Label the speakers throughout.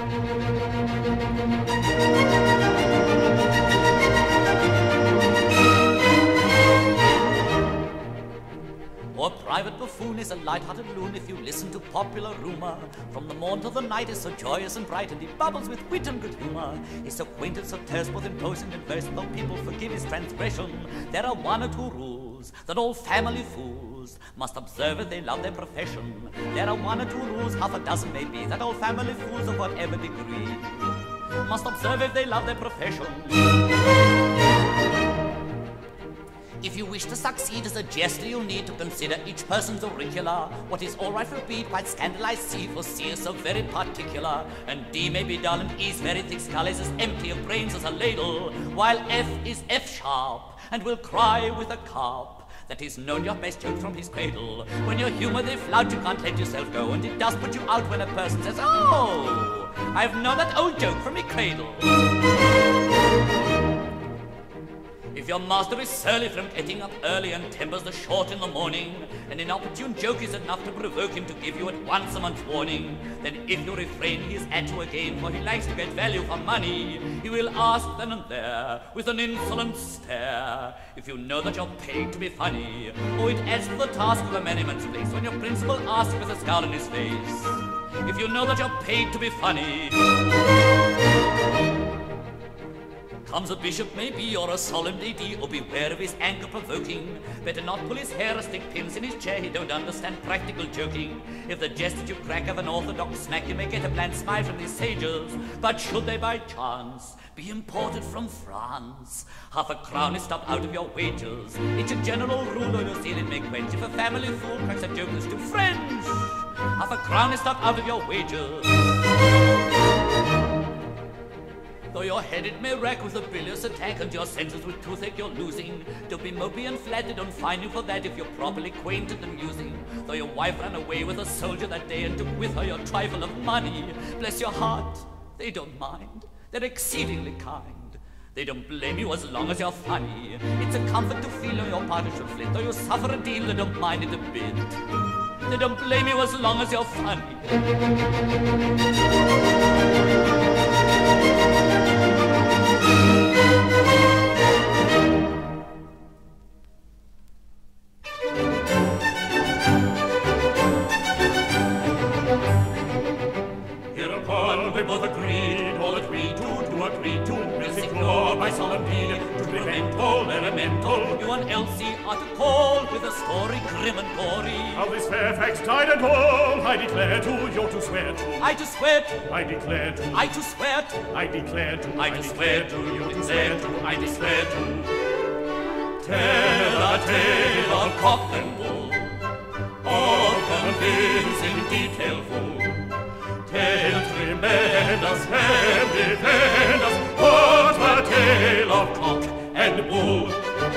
Speaker 1: Or Private Buffoon is a light-hearted loon if you listen to popular rumor. From the morn till the night is so joyous and bright, and he bubbles with wit and good humor. He's so quaint and so terse, both in prose and in verse, though people forgive his transgression. There are one or two rules that all family fools must observe if they love their profession. There are one or two rules, half a dozen maybe, that all family fools of whatever degree must observe if they love their profession. If you wish to succeed as a jester, you'll need to consider each person's auricular. What is all right for B, quite scandalized C, for C is so very particular. And D may be dull and E's very thick skull is as empty of brains as a ladle, while F is F sharp and will cry with a carp that he's known your best joke from his cradle. When you're humoured, they flout, you can't let yourself go, and it does put you out when a person says, "Oh, I've known that old joke from me cradle." If your master is surly from getting up early and tempers the short in the morning, an inopportune joke is enough to provoke him to give you at once a month's warning, then if you refrain, he is at you again, for he likes to get value for money. He will ask then and there, with an insolent stare, if you know that you're paid to be funny. Oh, it adds to the task of a merriman's place when your principal asks with a scowl on his face, if you know that you're paid to be funny. Comes a bishop maybe, or a solemn lady, or beware of his anger provoking. Better not pull his hair or stick pins in his chair, he don't understand practical joking. If the jest that you crack of an orthodox smack, you may get a bland smile from these sages. But should they by chance be imported from France, half a crown is stubbed out of your wages. It's a general rule, or you'll see it may quench. If a family fool cracks a joke that's too French, half a crown is stubbed out of your wages. Though your head it may rack with a bilious attack, and your senses with toothache you're losing, don't be mopey and flat, they don't fine you for that if you're properly acquainted and amusing. Though your wife ran away with a soldier that day and took with her your trifle of money, bless your heart, they don't mind, they're exceedingly kind. They don't blame you as long as you're funny. It's a comfort to feel on your partner should flit, though you suffer a deal, they don't mind it a bit. They don't blame you as long as you're funny.
Speaker 2: Hereupon we both agreed, all agreed to resignor by solemn deed, to prevent all elemental.
Speaker 1: You and Elsie are to call with a story grim and gory.
Speaker 2: How this Fairfax died and all, I declare to, you're to swear to.
Speaker 1: I to swear to,
Speaker 2: I declare to,
Speaker 1: I to swear to,
Speaker 2: I declare to,
Speaker 1: I to swear to,
Speaker 2: you declare to, I declare to.
Speaker 1: Tell a tale of cock and bull,
Speaker 2: All convincing detail full. Tale tremendous and defenders, what a tale of cock and bull.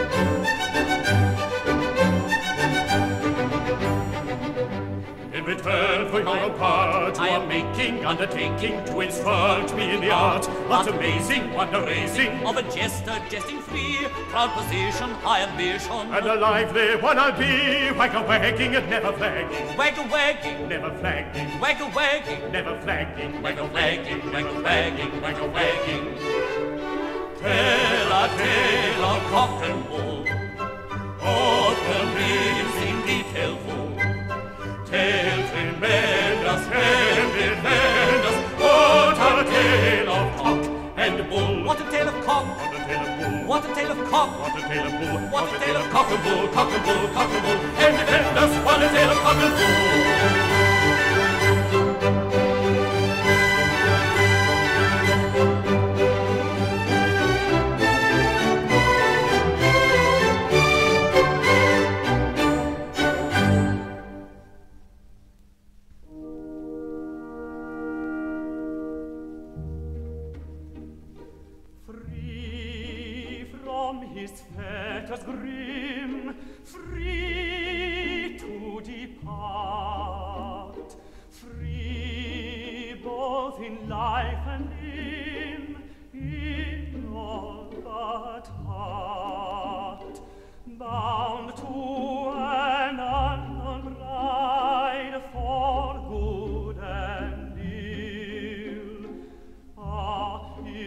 Speaker 2: In return for your part, you are making undertaking to instruct me in the art, what amazing, wonder-raising
Speaker 1: of a jester, jesting free, proud position, high ambition,
Speaker 2: and a lively one I'll be, wagga-wagging and never flagging,
Speaker 1: wagga-wagging,
Speaker 2: never flagging,
Speaker 1: wagga-wagging,
Speaker 2: never flagging,
Speaker 1: wagga-wagging, wagga-wagging,
Speaker 2: wagga-wagging. Tell a tale of cock and bull, all convincing, detail full. Tale tremendous and defenders, what a tale of cock and bull.
Speaker 1: What a tale of cock,
Speaker 2: What a tale of bull.
Speaker 1: what a tale of cock,
Speaker 2: What a tale of bull.
Speaker 1: What a tale of
Speaker 2: cock and bull, cock and bull, cock and bull. And defenders, what a tale of cock and bull.
Speaker 3: Free from his fetters grim, free to depart, free both in life and in all but heart, bound to an unknown bride for good and ill,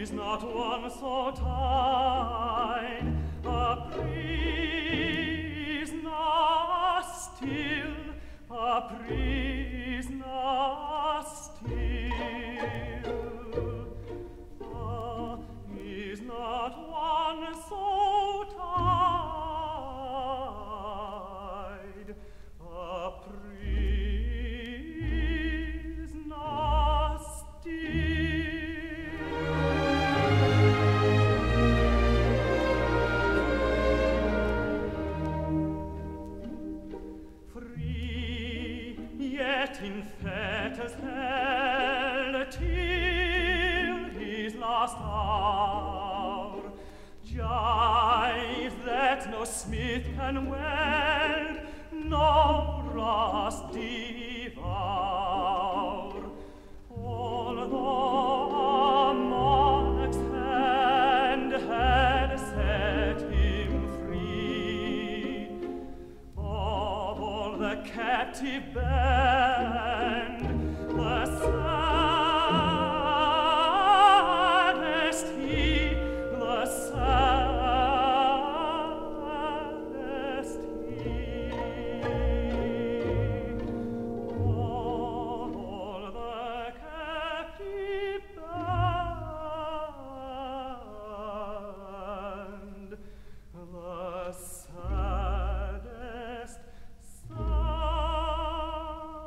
Speaker 3: is not one so tied, a prisoner still, a prisoner still. Is not one so tied, a prisoner still. Free, yet in fetters held till his last hour, gyves that no smith can weld, no rust devour. Although a monarch's hand had set him free, of all the captive band, the saddest he, the saddest he. All the captive band, the saddest, saddest.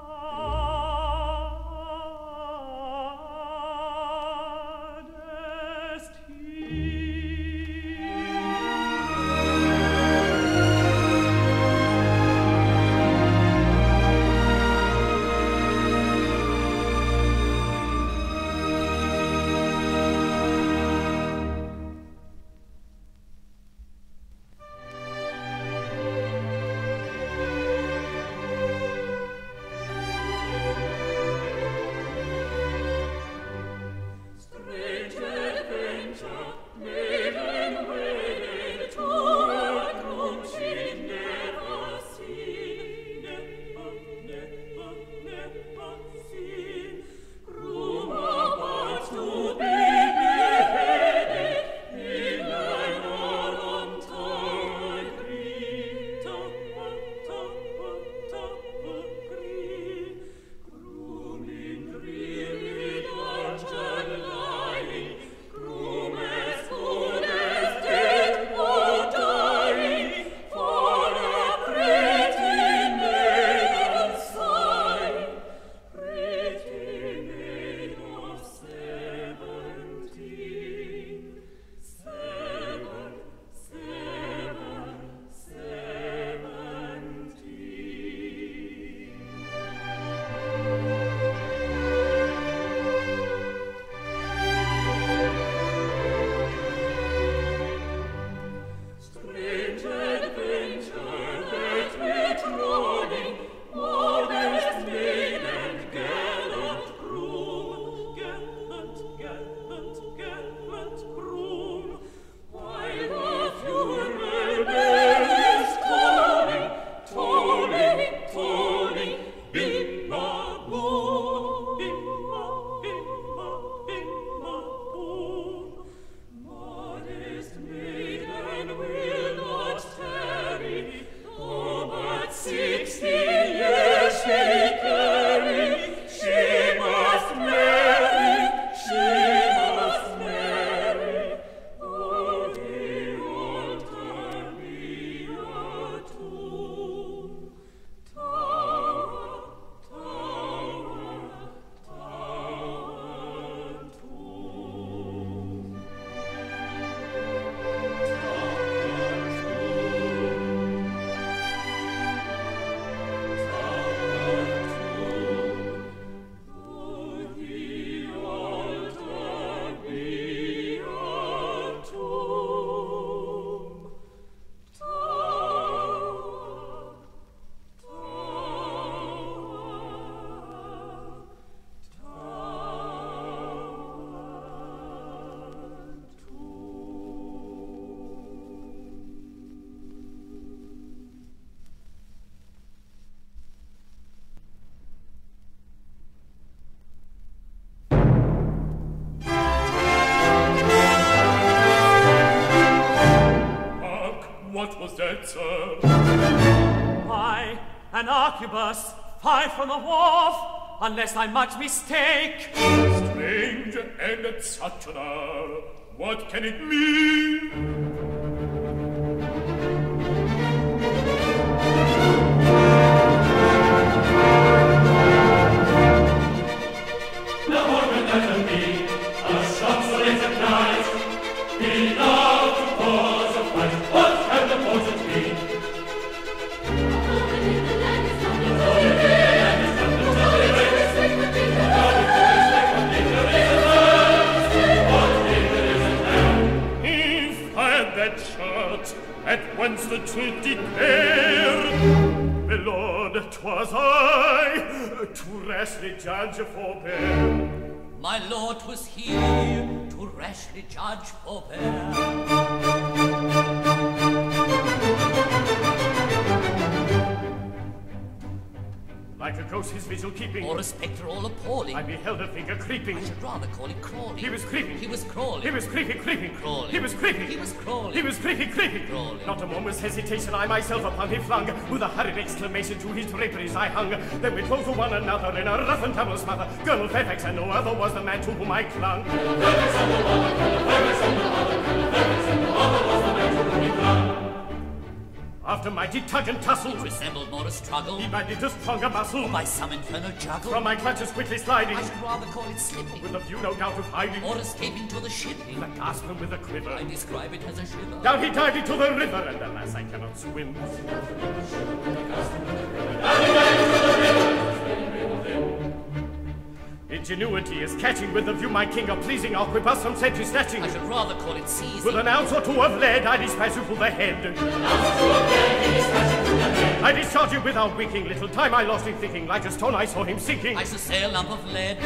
Speaker 3: an arquebus, 5 from the wharf, unless I much mistake.
Speaker 2: Strange, and at such an hour, what can it mean? At once the truth declared. My lord, 'twas I, to rashly judge forbear.
Speaker 1: My lord, 'twas he, to rashly judge forbear.
Speaker 2: Like a ghost his vigil keeping,
Speaker 1: or a spectre all appalling,
Speaker 2: I beheld a figure creeping.
Speaker 1: I should rather call it crawling.
Speaker 2: He was creeping.
Speaker 1: He was crawling.
Speaker 2: He was creeping, creeping.
Speaker 1: Crawling.
Speaker 2: He was creeping.
Speaker 1: He was crawling.
Speaker 2: He was creeping, creeping.
Speaker 1: Crawling.
Speaker 2: Not a moment's hesitation, I myself upon him flung. With a hurried exclamation to his draperies I hung. Then we close to one another in a rough and tumble smother. Colonel Fairfax and no other was the man to whom I clung. Colonel Fairfax and no other, Colonel Fairfax and no other, Colonel Fairfax and no other was the man to whom he clung. After mighty tug and tussle,
Speaker 1: it resembled more a struggle.
Speaker 2: He might a stronger muscle.
Speaker 1: Or by some infernal juggle.
Speaker 2: From my clutches quickly sliding.
Speaker 1: I should rather call it slipping.
Speaker 2: With a view, no doubt, of hiding.
Speaker 1: Or escaping to the shipping.
Speaker 2: With a gasp and with a quiver.
Speaker 1: I describe it as a shiver.
Speaker 2: Down he dived into the river, and alas, I cannot swim. Down he dived into the river. Ingenuity is catching with the view, my king, of pleasing arquebus from sentry snatching.
Speaker 1: I should rather call it seizing.
Speaker 2: With an ounce or two of lead, I dispatch you through the head. I discharge you without winking. Little time I lost in thinking. Like a stone I saw him sinking.
Speaker 1: I should say a lump of lead.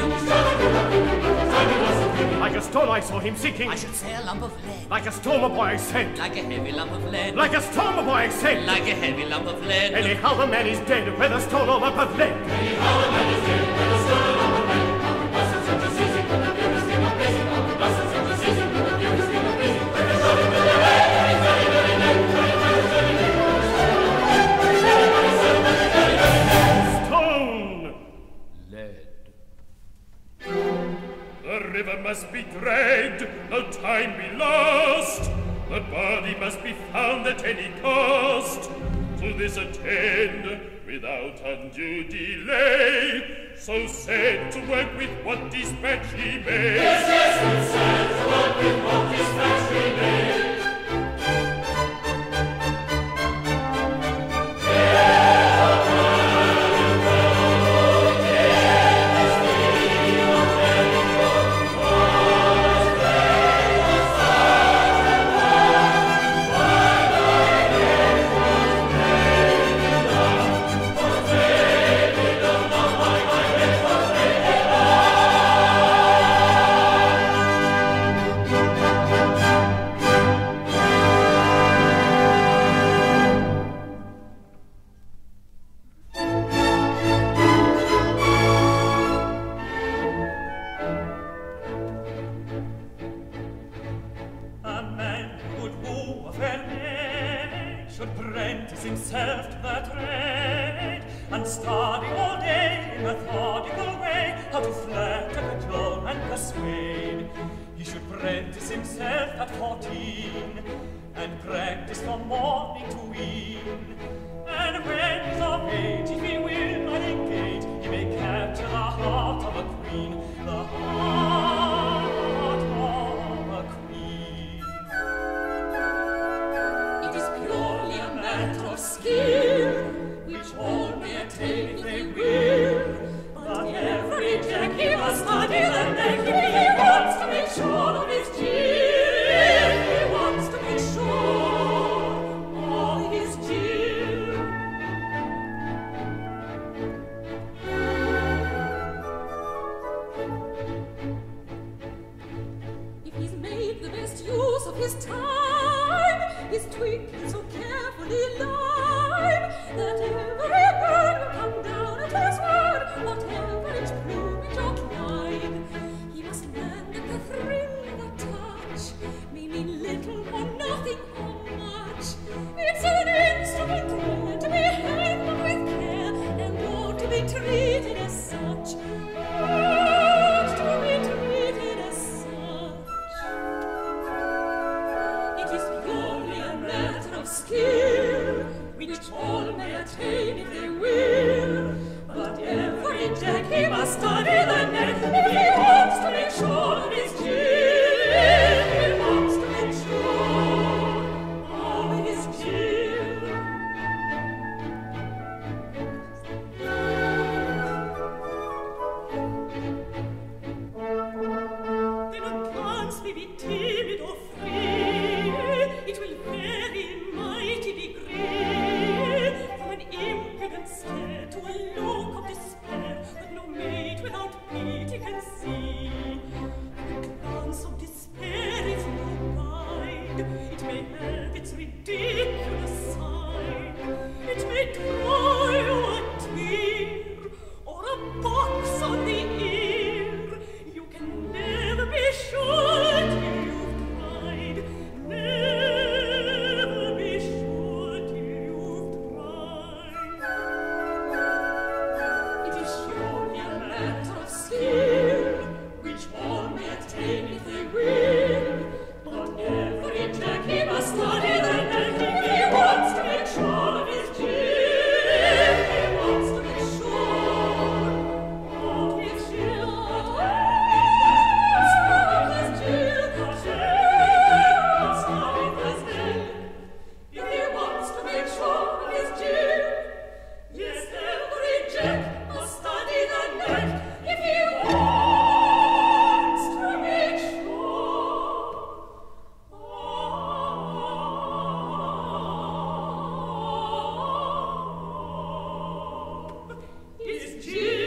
Speaker 2: Like a stone I saw him sinking.
Speaker 1: I should say a lump of lead.
Speaker 2: Like a storm a boy I sent.
Speaker 1: Like a heavy lump of lead.
Speaker 2: Like a storm a boy I sent.
Speaker 1: Like a heavy lump of lead.
Speaker 2: Anyhow the man is dead, with a stone or lump of lead. Anyhow the man is dead, with a stone or lump of lead. The river must be dragged, no time be lost. The body must be found at any cost. To this attend without undue delay. So set to work with what dispatch he may. Yes, yes, set to work with what dispatch he may.
Speaker 4: It's an instrument bred to be handled with care. must we be timid or free? It will vary in mighty degree, from an impudent stare to a look of despair that no maid without pity can see. The glance of despair is no guide. It may have its ridiculous side. It may draw you a tear or a box on the ear. You can never be sure till you've tried. Never be sure till you've tried. It is surely a matter of skill, which all may attain if they will. But every Jackie must study the neck if he wants to make sure of his Jill. He wants to make sure of his Jill. His Jill. Study his neck if he wants to make sure of his Jill. Yes, every Jack must study the neck if he wants to make sure of his Jill.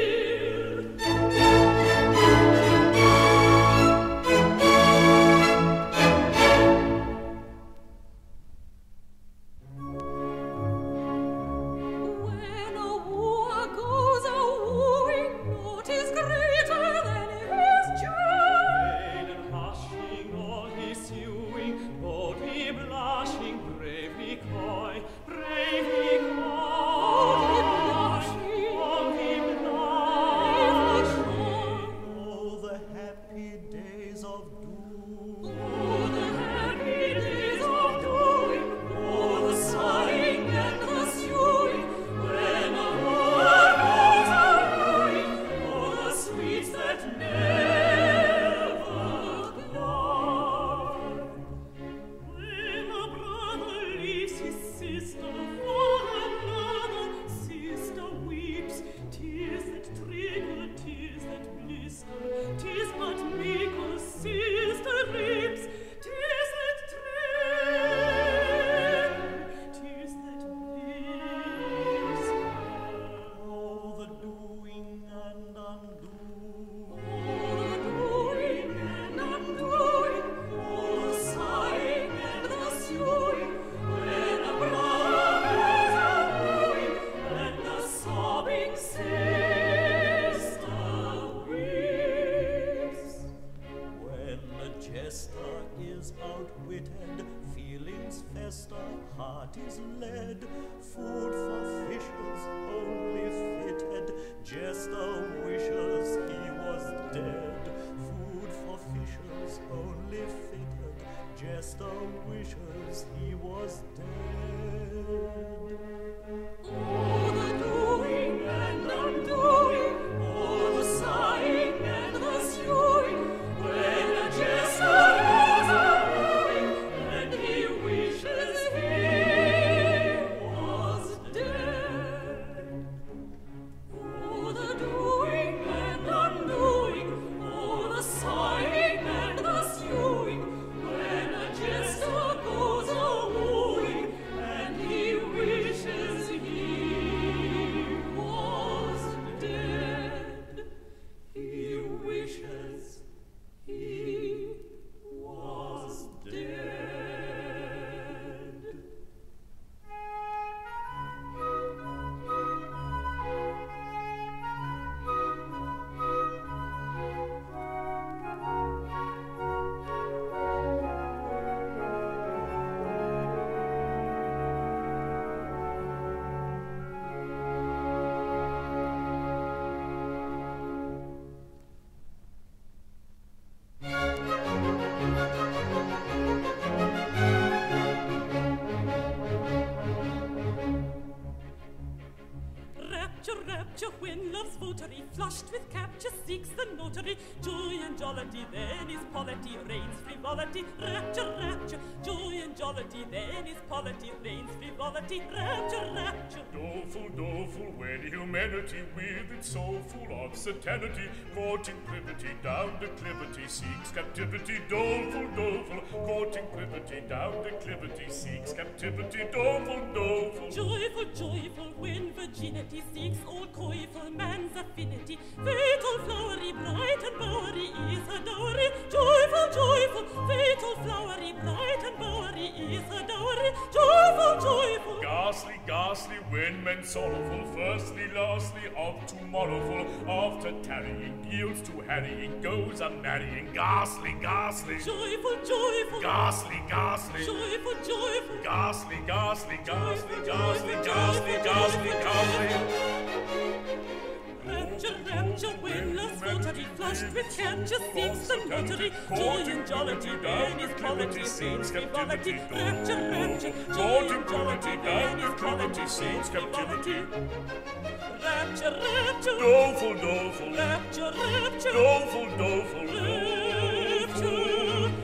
Speaker 4: When a wooer goes a-wooing, naught is greater than his joy.
Speaker 3: Maiden hushing all his suing, boldly blushing, bravely coy, bravely coy. Boldly blushing.
Speaker 5: Oh, the happy days of doom.
Speaker 4: Oh, the happy days of doing, oh, the sighing and the suing, when a wooer goes a-wooing, oh, the sweets that never cloy. When a brother leaves his sister for another, sister weeps, tears that trickle, tears that blister, 'tis but meekle sister reaps, tears that trickle, tears that blister.
Speaker 5: Oh, the doing and undoing.
Speaker 4: Oh, the doing and undoing, oh, the sighing and the suing, when a brother goes a-wooing, and the sobbing sister weeps.
Speaker 5: When the jester is outwitted, feelings fester, heart is led, food for fishes only fitted, jester wishes he was dead. Food for fishes only fitted, jester wishes he was dead.
Speaker 4: Oh, the doing and undoing, oh, the sighing and the suing, when a jester goes a-wooing, and he wishes he was dead. Oh, the doing and undoing, oh, the sighing and the suing, when a jester goes a-wooing, and he wishes he was dead. He wishes he was dead.
Speaker 6: Rapture, rapture, when love's votary, flushed with capture, seeks the notary. Joy and
Speaker 4: jollity, then is polity, reigns frivolity, rapture, rapture, joy and jollity, then is polity, reigns frivolity, rapture, rapture.
Speaker 2: Doleful, doleful, when humanity with its soul full of satanity, courting privity down declivity, seeks captivity. Doleful, doleful, courting privity down declivity, seeks captivity. Doleful, doleful.
Speaker 4: Joyful, joyful, when virginity seeks all coyful man's affinity, fatal, flowery, bright and bowery is her dowry. Joyful, joyful, fatal, flowery, bright and bowery is her dowry. Joyful, joyful.
Speaker 2: Ghastly, ghastly, when men sorrowful, firstly, lastly, of tomorrowful, after tarrying, yields to harrying, goes a-marrying. Ghastly, ghastly.
Speaker 4: Joyful, joyful.
Speaker 2: Ghastly, ghastly.
Speaker 4: Joyful, joyful.
Speaker 2: Ghastly, ghastly, ghastly, ghastly, ghastly, ghastly, ghastly.
Speaker 4: Rapture, rapture, when lust votary, flushed with capture, seeks the notary, joy and jollity, then is polity, seeks frivolity, rapture, rapture, joy and jollity, then is polity, seeks captivity. Rapture, rapture,
Speaker 2: Doleful, doleful,
Speaker 4: rapture, rapture,
Speaker 2: doleful, doleful,
Speaker 4: rapture.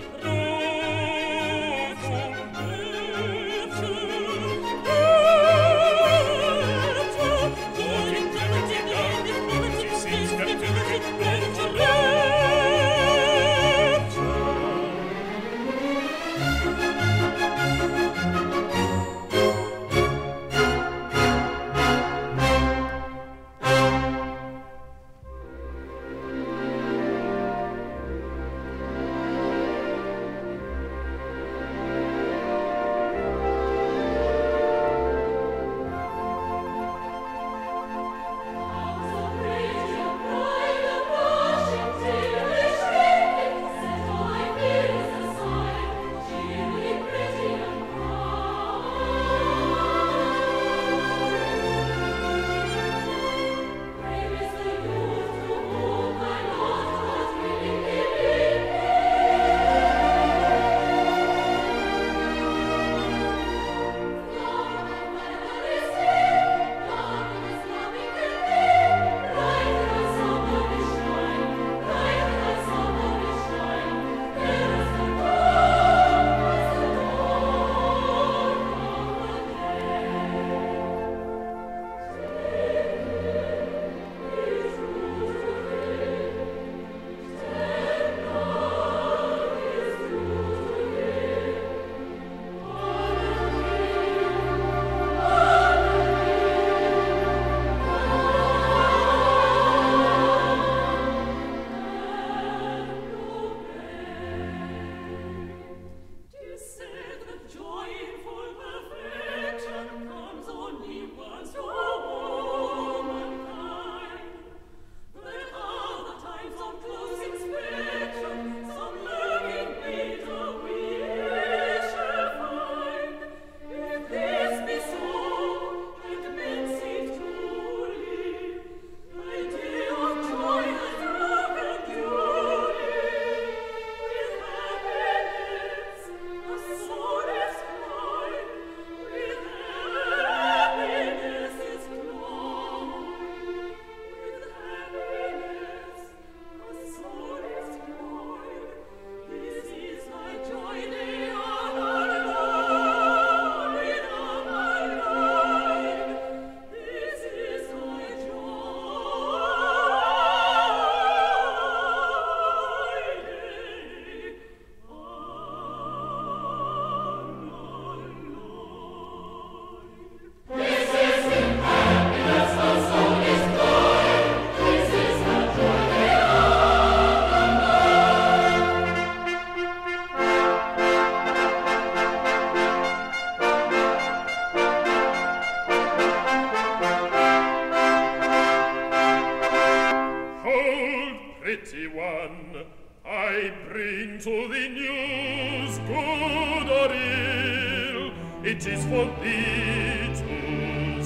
Speaker 2: It is for thee to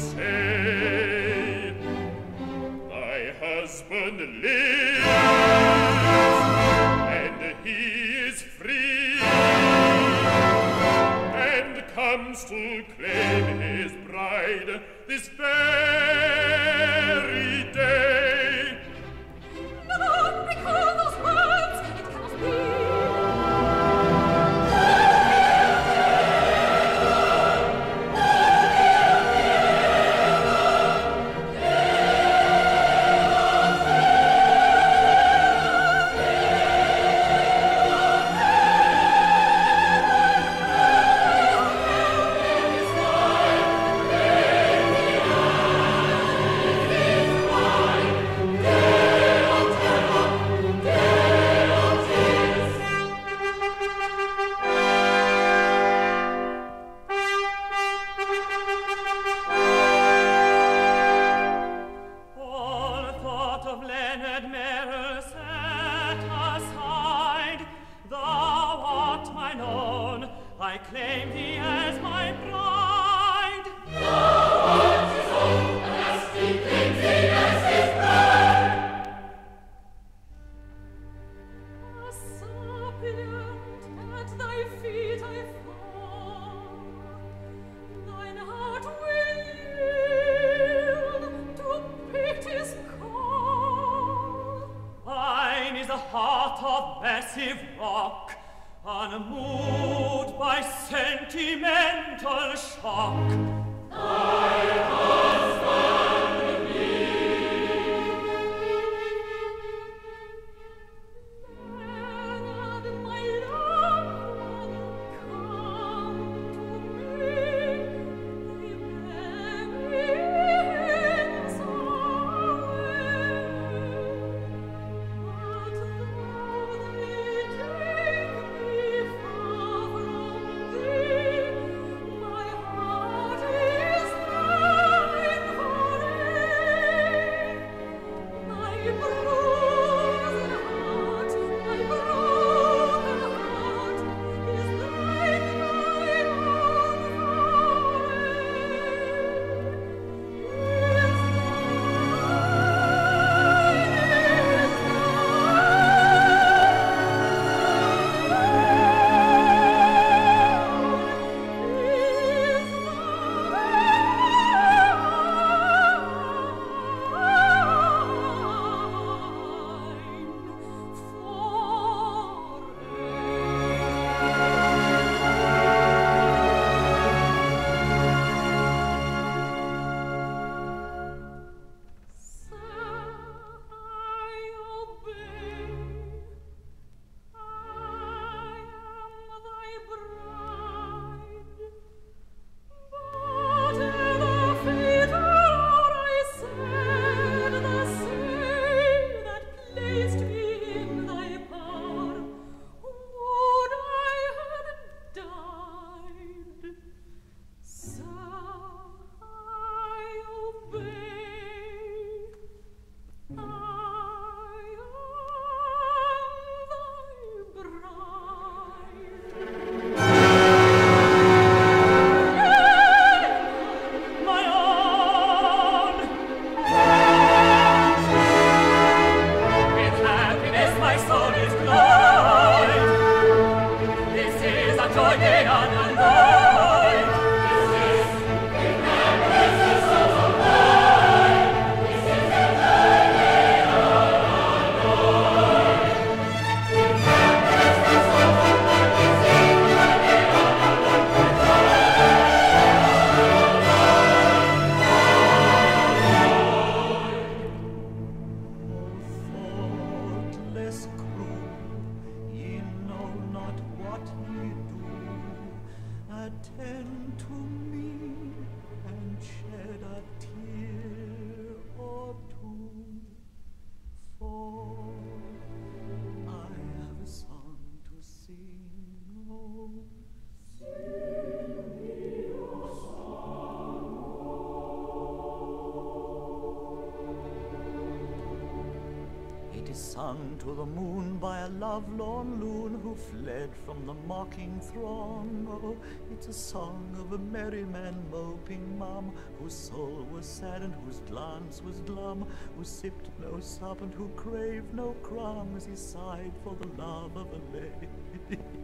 Speaker 2: say, thy husband lives, and he is free, and comes to claim his bride this very day.
Speaker 4: No, recall those words!
Speaker 3: I claim thee as my bride.
Speaker 4: Unless he claims thee as his bride. A suppliant at thy feet I fall. Thine heart will yield to pity's call.
Speaker 3: Thine is a heart of massive rock, unmoved by sentimental shock.
Speaker 4: Thy husband needs. Let my loved one come to me, the merry away. But though they take me far from thee, my heart is thine forever. My bruised heart, my broken heart is thine, thine own
Speaker 5: thoughtless crew, ye know not what ye do. Attend to me and shed a tear or two, for I have a song to sing. Oh, it is sung to the moon by a lovelorn loon who fled from the mocking throng. Oh, it's a song of a merry man moping mum, whose soul was sad and whose glance was glum, who sipped no sup and who craved no crumb as he sighed for the love of a lady.